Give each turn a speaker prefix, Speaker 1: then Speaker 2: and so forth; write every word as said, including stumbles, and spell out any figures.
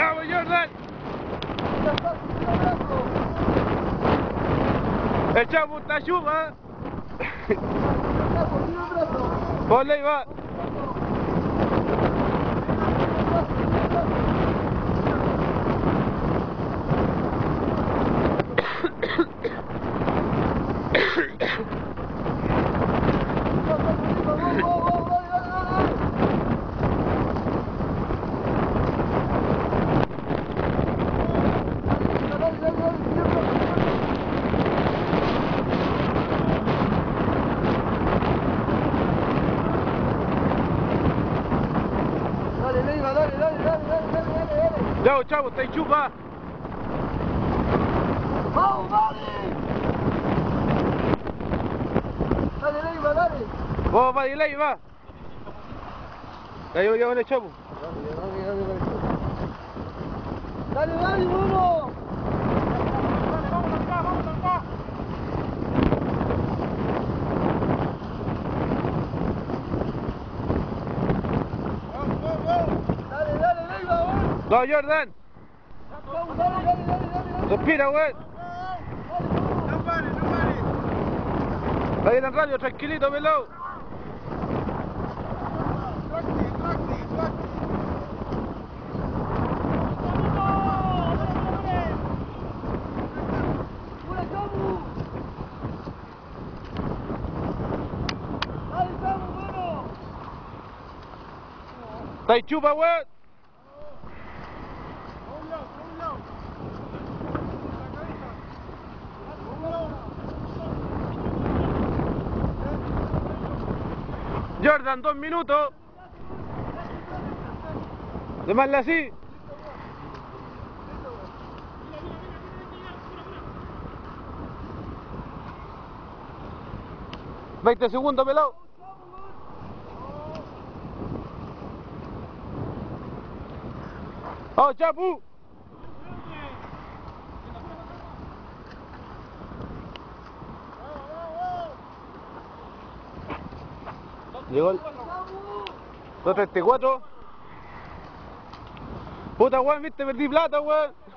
Speaker 1: ¡Bravo, Jordan! El Chapu está chupa. Ponle y va. Chau, chau, está en chupa.
Speaker 2: ¡Vamos, vale! Dale, Leiva, dale.
Speaker 1: Vamos, va, dile, va. Ya yo llevo el Chapu.
Speaker 2: Dale, dale, uno. Dale, dale, Leiva, vamos.
Speaker 1: No, Jordan.
Speaker 2: Vamos, dale, dale, dale, dale.
Speaker 1: Respira, weón.
Speaker 2: No pare, no pare.
Speaker 1: Ahí en el radio, tranquilito, pelado. Está en chupa, weón. Jordan, dos minutos. Demarle así. veinte segundos, pelado. ¡Oh, Chapu! Llegó el dos treinta y cuatro. Puta, weón, viste, perdí plata, weón.